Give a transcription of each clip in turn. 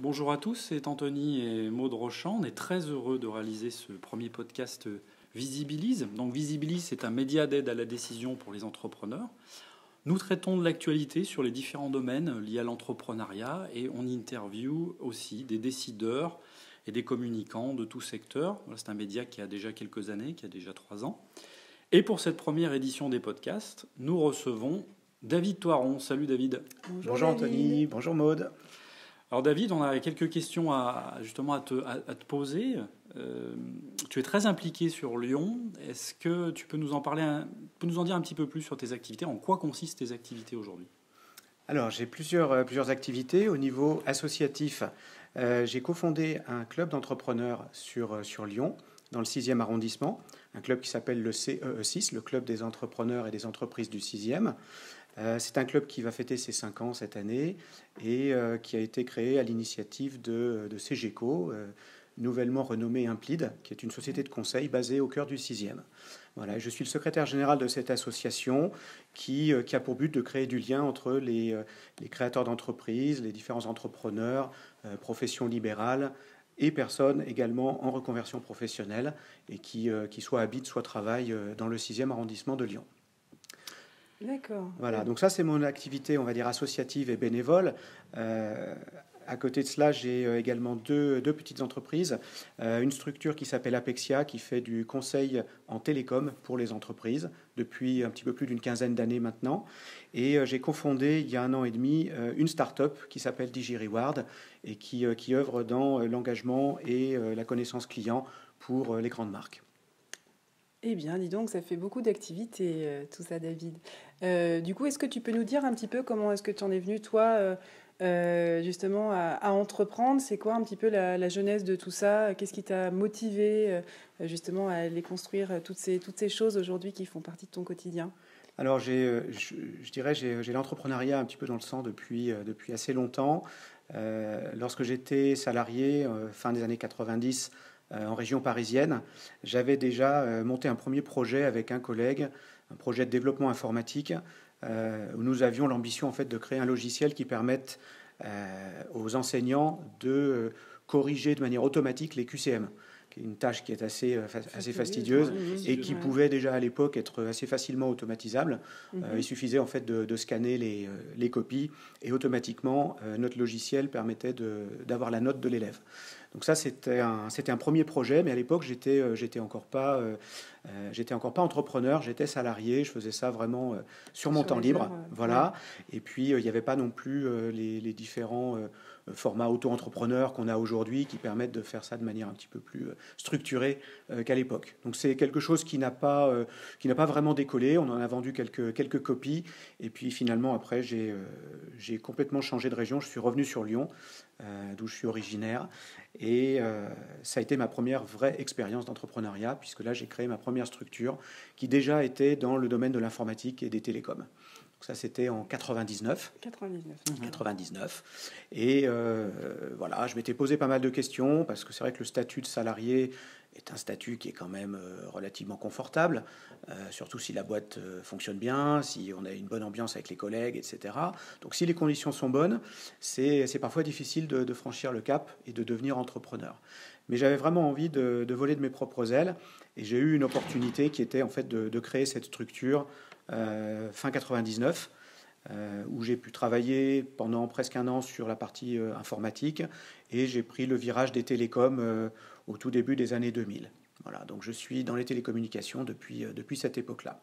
Bonjour à tous, c'est Anthony et Maude Rochant. On est très heureux de réaliser ce premier podcast Visibilise. Donc Visibilise, c'est un média d'aide à la décision pour les entrepreneurs. Nous traitons de l'actualité sur les différents domaines liés à l'entrepreneuriat et on interviewe aussi des décideurs et des communicants de tout secteur. Voilà, c'est un média qui a déjà quelques années, qui a déjà 3 ans. Et pour cette première édition des podcasts, nous recevons David Thoiron. Salut David. Bonjour Anthony, bonjour Maude. Alors David, on a quelques questions à te poser. Tu es très impliqué sur Lyon. Est-ce que tu peux nous en dire un petit peu plus sur tes activités? En quoi consistent tes activités aujourd'hui? Alors j'ai plusieurs activités au niveau associatif. J'ai cofondé un club d'entrepreneurs sur Lyon, dans le 6e arrondissement, un club qui s'appelle le CEE6, le Club des entrepreneurs et des entreprises du 6e. C'est un club qui va fêter ses 5 ans cette année et qui a été créé à l'initiative de CGECO, nouvellement renommée Implide, qui est une société de conseil basée au cœur du 6e. Voilà, je suis le secrétaire général de cette association qui a pour but de créer du lien entre les créateurs d'entreprises, les différents entrepreneurs, professions libérales et personnes également en reconversion professionnelle et qui soit habitent, soit travaillent dans le 6e arrondissement de Lyon. D'accord. Voilà, donc ça c'est mon activité, on va dire, associative et bénévole. À côté de cela, j'ai également deux petites entreprises. Une structure qui s'appelle Apexia, qui fait du conseil en télécom pour les entreprises depuis un petit peu plus d'une quinzaine d'années maintenant. Et j'ai cofondé il y a 1 an et demi une start-up qui s'appelle DigiReward et qui œuvre dans l'engagement et la connaissance client pour les grandes marques. Eh bien, dis donc, ça fait beaucoup d'activités, tout ça, David. Du coup, est-ce que tu peux nous dire un petit peu comment est-ce que tu en es venu, toi, justement, à entreprendre? C'est quoi un petit peu la genèse de tout ça? Qu'est-ce qui t'a motivé, justement, à aller construire toutes ces choses aujourd'hui qui font partie de ton quotidien? Alors, je dirais, j'ai l'entrepreneuriat un petit peu dans le sang depuis assez longtemps. Lorsque j'étais salarié, fin des années 90, en région parisienne, j'avais déjà monté un premier projet avec un collègue, un projet de développement informatique, où nous avions l'ambition en fait de créer un logiciel qui permette aux enseignants de corriger de manière automatique les QCM, qui est une tâche qui est assez fastidieuse et qui pouvait déjà à l'époque être assez facilement automatisable. Il suffisait en fait de scanner les copies et automatiquement notre logiciel permettait d'avoir la note de l'élève. Donc ça c'était un premier projet, mais à l'époque j'étais encore pas entrepreneur, j'étais salarié, je faisais ça vraiment sur mon temps libre, voilà. Ouais. Et puis il n'y avait pas non plus les différents formats auto-entrepreneurs qu'on a aujourd'hui qui permettent de faire ça de manière un petit peu plus structurée qu'à l'époque. Donc c'est quelque chose qui n'a pas vraiment décollé. On en a vendu quelques copies et puis finalement après j'ai complètement changé de région. Je suis revenu sur Lyon, d'où je suis originaire, et ça a été ma première vraie expérience d'entrepreneuriat puisque là j'ai créé ma première structure qui déjà était dans le domaine de l'informatique et des télécoms. Ça, c'était en 99. 99. Et voilà, je m'étais posé pas mal de questions parce que c'est vrai que le statut de salarié est un statut qui est quand même relativement confortable, surtout si la boîte fonctionne bien, si on a une bonne ambiance avec les collègues, etc. Donc si les conditions sont bonnes, c'est parfois difficile de franchir le cap et de devenir entrepreneur. Mais j'avais vraiment envie de voler de mes propres ailes et j'ai eu une opportunité qui était en fait de créer cette structure fin 99, où j'ai pu travailler pendant presque 1 an sur la partie informatique et j'ai pris le virage des télécoms au tout début des années 2000. Voilà, donc je suis dans les télécommunications depuis cette époque-là.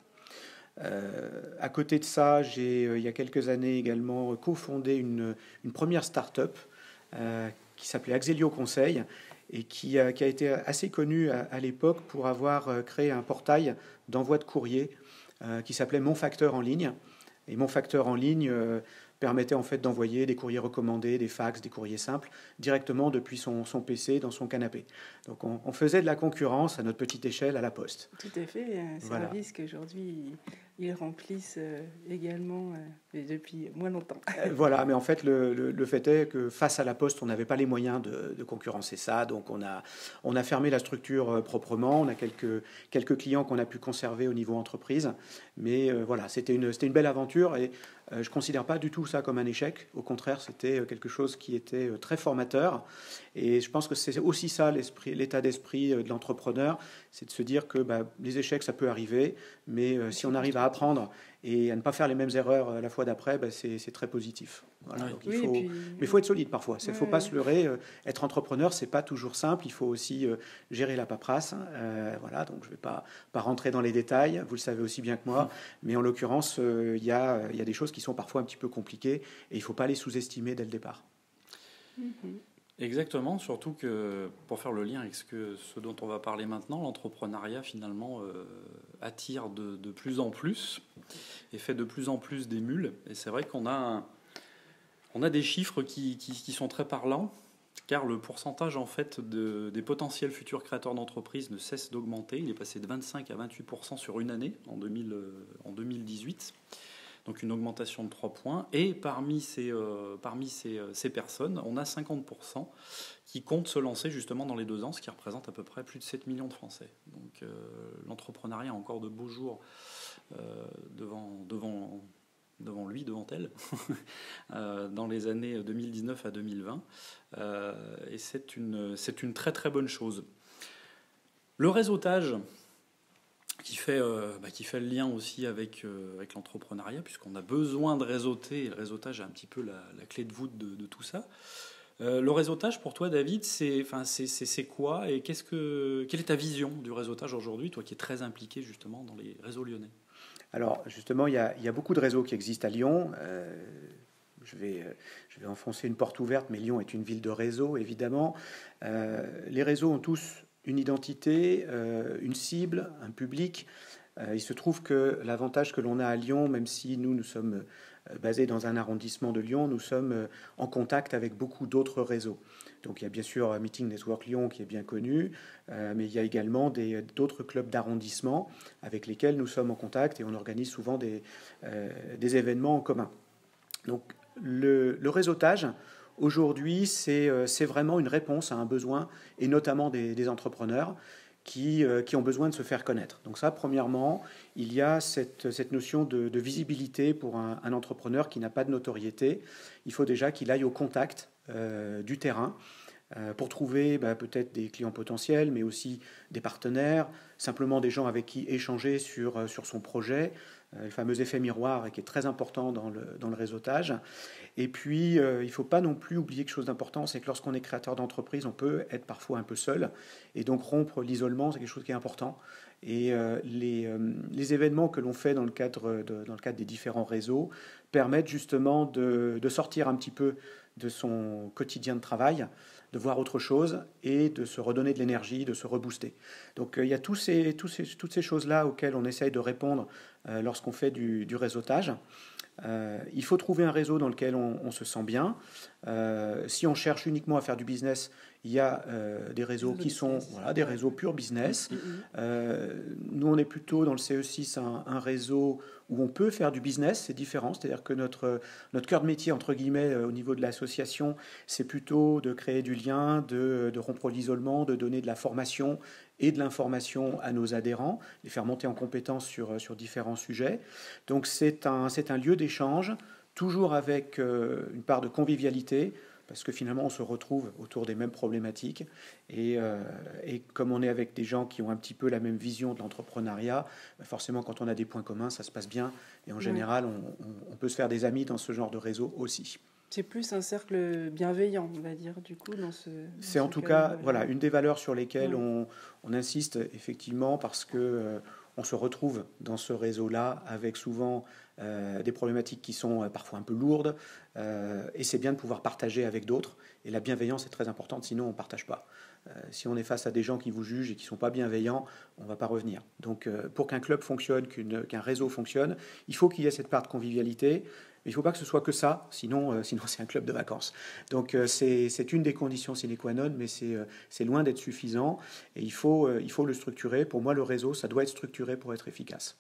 À côté de ça, j'ai il y a quelques années également cofondé une première start-up qui s'appelait Axelio Conseil et qui a été assez connue à l'époque pour avoir créé un portail d'envoi de courrier qui s'appelait Mon Facteur en ligne. Et Mon Facteur en ligne permettait en fait d'envoyer des courriers recommandés, des fax, des courriers simples, directement depuis son PC dans son canapé. Donc on faisait de la concurrence à notre petite échelle à la Poste. Tout à fait, un service qu'aujourd'hui ils remplissent également, mais depuis moins longtemps. Voilà, mais en fait, le fait est que face à la Poste, on n'avait pas les moyens de concurrencer ça. Donc, on a fermé la structure proprement. On a quelques clients qu'on a pu conserver au niveau entreprise. Mais voilà, c'était une belle aventure. Et je ne considère pas du tout ça comme un échec. Au contraire, c'était quelque chose qui était très formateur. Et je pense que c'est aussi ça l'état d'esprit de l'entrepreneur. C'est de se dire que les échecs, ça peut arriver. Mais si on arrive à apprendre et à ne pas faire les mêmes erreurs la fois d'après, c'est très positif. Voilà, Ouais. donc Oui, mais il faut être solide parfois. Il ne faut Ouais, pas se leurrer. Être entrepreneur, c'est pas toujours simple. Il faut aussi gérer la paperasse. Voilà, donc je ne vais pas rentrer dans les détails. Vous le savez aussi bien que moi. Mais en l'occurrence, il y a des choses qui sont parfois un petit peu compliquées et il ne faut pas les sous-estimer dès le départ. Exactement, surtout que pour faire le lien avec ce dont on va parler maintenant, l'entrepreneuriat finalement attire de plus en plus et fait de plus en plus d'émules. Et c'est vrai qu'on a des chiffres qui sont très parlants, car le pourcentage en fait des potentiels futurs créateurs d'entreprises ne cesse d'augmenter. Il est passé de 25 à 28% sur une année en 2018. Donc une augmentation de 3 points. Et parmi ces personnes, on a 50% qui comptent se lancer justement dans les 2 ans, ce qui représente à peu près plus de 7 millions de Français. Donc l'entrepreneuriat a encore de beaux jours devant elle, dans les années 2019 à 2020. Et c'est une très très bonne chose. Le réseautage, qui fait le lien aussi avec l'entrepreneuriat, puisqu'on a besoin de réseauter, et le réseautage est un petit peu la clé de voûte de tout ça. Le réseautage, pour toi, David, c'est quoi et quelle est ta vision du réseautage aujourd'hui, toi qui es très impliqué justement dans les réseaux lyonnais? Alors, justement, il y a beaucoup de réseaux qui existent à Lyon. Je vais enfoncer une porte ouverte, mais Lyon est une ville de réseaux, évidemment. Les réseaux ont tous une identité, une cible, un public. Il se trouve que l'avantage que l'on a à Lyon, même si nous sommes basés dans un arrondissement de Lyon, nous sommes en contact avec beaucoup d'autres réseaux. Donc il y a bien sûr Meeting Network Lyon qui est bien connu, mais il y a également d'autres clubs d'arrondissement avec lesquels nous sommes en contact et on organise souvent des événements en commun. Donc le réseautage, aujourd'hui, c'est vraiment une réponse à un besoin, et notamment des entrepreneurs qui ont besoin de se faire connaître. Donc ça, premièrement, il y a cette notion de visibilité pour un entrepreneur qui n'a pas de notoriété. Il faut déjà qu'il aille au contact du terrain pour trouver peut-être des clients potentiels, mais aussi des partenaires, simplement des gens avec qui échanger sur son projet, le fameux effet miroir qui est très important dans le réseautage. Et puis, il ne faut pas non plus oublier quelque chose d'important, c'est que lorsqu'on est créateur d'entreprise, on peut être parfois un peu seul, et donc rompre l'isolement, c'est quelque chose qui est important. Et les événements que l'on fait dans le cadre des différents réseaux permettent justement de sortir un petit peu de son quotidien de travail, de voir autre chose et de se redonner de l'énergie, de se rebooster. Donc il y a toutes ces choses-là auxquelles on essaye de répondre lorsqu'on fait du réseautage. Il faut trouver un réseau dans lequel on se sent bien. Si on cherche uniquement à faire du business, il y a des réseaux qui sont des réseaux pure business. Nous, on est plutôt dans le CE6 un réseau où on peut faire du business, c'est différent. C'est-à-dire que notre cœur de métier, entre guillemets, au niveau de l'association, c'est plutôt de créer du lien, de rompre l'isolement, de donner de la formation et de l'information à nos adhérents, les faire monter en compétences sur différents sujets. Donc c'est un lieu d'échange, toujours avec une part de convivialité, parce que finalement on se retrouve autour des mêmes problématiques. Et comme on est avec des gens qui ont un petit peu la même vision de l'entrepreneuriat, forcément quand on a des points communs, ça se passe bien. Et en général, on peut se faire des amis dans ce genre de réseau aussi. C'est plus un cercle bienveillant, on va dire, du coup, c'est en tout cas une des valeurs sur lesquelles on insiste, effectivement, parce que on se retrouve dans ce réseau-là avec souvent des problématiques qui sont parfois un peu lourdes, et c'est bien de pouvoir partager avec d'autres. Et la bienveillance est très importante, sinon on ne partage pas. Si on est face à des gens qui vous jugent et qui ne sont pas bienveillants, on ne va pas revenir. Donc pour qu'un club fonctionne, qu'un réseau fonctionne, il faut qu'il y ait cette part de convivialité. Mais il ne faut pas que ce soit que ça, sinon c'est un club de vacances. Donc c'est une des conditions sine qua non, mais c'est loin d'être suffisant. Et il faut le structurer. Pour moi, le réseau, ça doit être structuré pour être efficace.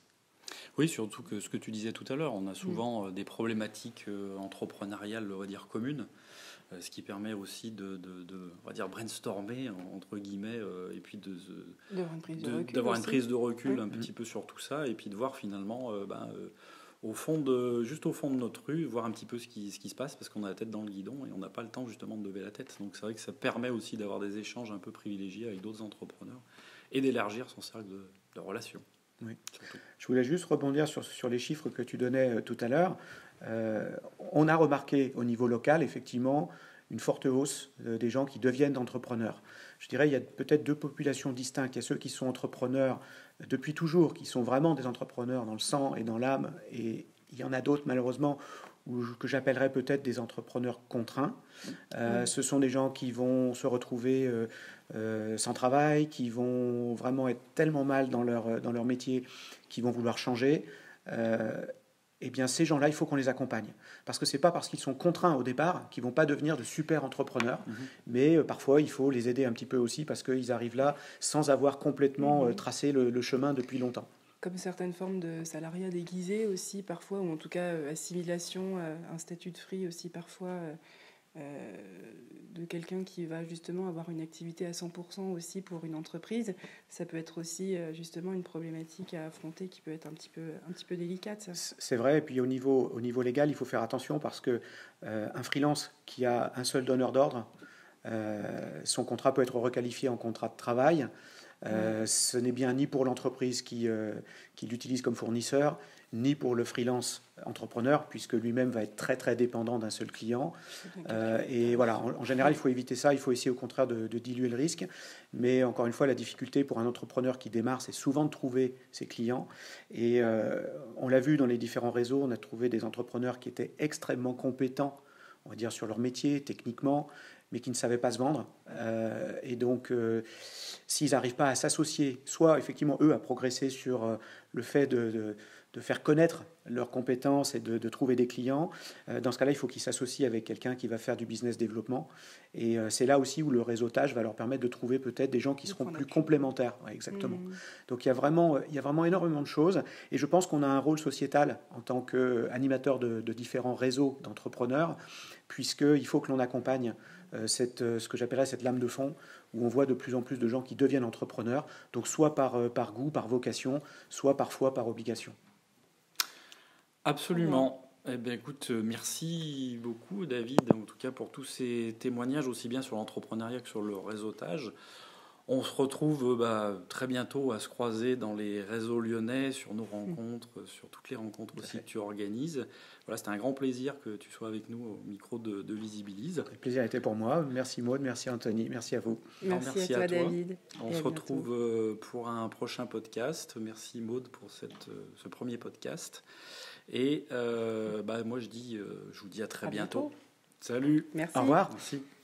Oui, surtout que ce que tu disais tout à l'heure, on a souvent des problématiques entrepreneuriales, on va dire, communes, ce qui permet aussi de on va dire, brainstormer, entre guillemets, et puis d'avoir une prise de recul un petit peu sur tout ça, et puis de voir finalement, juste au fond de notre rue, voir un petit peu ce qui se passe, parce qu'on a la tête dans le guidon et on n'a pas le temps justement de lever la tête. Donc c'est vrai que ça permet aussi d'avoir des échanges un peu privilégiés avec d'autres entrepreneurs et d'élargir son cercle de relations. Oui. Je voulais juste rebondir sur les chiffres que tu donnais tout à l'heure. On a remarqué au niveau local, effectivement, une forte hausse des gens qui deviennent entrepreneurs. Je dirais qu'il y a peut-être deux populations distinctes. Il y a ceux qui sont entrepreneurs depuis toujours, qui sont vraiment des entrepreneurs dans le sang et dans l'âme, et il y en a d'autres, malheureusement, que j'appellerais peut-être des entrepreneurs contraints. Ce sont des gens qui vont se retrouver sans travail, qui vont vraiment être tellement mal dans leur métier, qui vont vouloir changer. Eh bien, ces gens-là, il faut qu'on les accompagne. Parce que ce n'est pas parce qu'ils sont contraints au départ qu'ils ne vont pas devenir de super entrepreneurs. Mais parfois, il faut les aider un petit peu aussi parce qu'ils arrivent là sans avoir complètement tracé le chemin depuis longtemps. Comme certaines formes de salariat déguisé aussi parfois, ou en tout cas assimilation, un statut de free aussi parfois, de quelqu'un qui va justement avoir une activité à 100% aussi pour une entreprise. Ça peut être aussi justement une problématique à affronter qui peut être un petit peu délicate. Ça. C'est vrai, et puis au niveau légal, il faut faire attention parce que un freelance qui a un seul donneur d'ordre, son contrat peut être requalifié en contrat de travail. Ce n'est bien ni pour l'entreprise qui l'utilise comme fournisseur, ni pour le freelance entrepreneur, puisque lui-même va être très très dépendant d'un seul client. Et voilà, en général, il faut éviter ça. Il faut essayer au contraire de diluer le risque. Mais encore une fois, la difficulté pour un entrepreneur qui démarre, c'est souvent de trouver ses clients. Et on l'a vu dans les différents réseaux, on a trouvé des entrepreneurs qui étaient extrêmement compétents, on va dire, sur leur métier, techniquement, mais qui ne savaient pas se vendre. Et donc, s'ils n'arrivent pas à s'associer, soit effectivement, eux, à progresser sur le fait de faire connaître leurs compétences et de trouver des clients, dans ce cas-là, il faut qu'ils s'associent avec quelqu'un qui va faire du business développement. Et c'est là aussi où le réseautage va leur permettre de trouver peut-être des gens qui seront plus complémentaires. Ouais, exactement. Donc, il y a vraiment énormément de choses. Et je pense qu'on a un rôle sociétal en tant qu'animateur de différents réseaux d'entrepreneurs, puisqu'il faut que l'on accompagne ce que j'appellerais cette lame de fond, où on voit de plus en plus de gens qui deviennent entrepreneurs, donc soit par goût, par vocation, soit parfois par obligation. Absolument. Eh bien, écoute, merci beaucoup, David, en tout cas pour tous ces témoignages, aussi bien sur l'entrepreneuriat que sur le réseautage. On se retrouve très bientôt à se croiser dans les réseaux lyonnais, sur nos rencontres, sur toutes les rencontres aussi que tu organises. Voilà, c'était un grand plaisir que tu sois avec nous au micro de Visibilise. Le plaisir était pour moi. Merci Maud, merci Anthony, merci à vous. Merci à toi, David. On se retrouve pour un prochain podcast. Merci Maud pour ce premier podcast. Et moi je vous dis à très bientôt. Salut. Merci. Au revoir. Merci.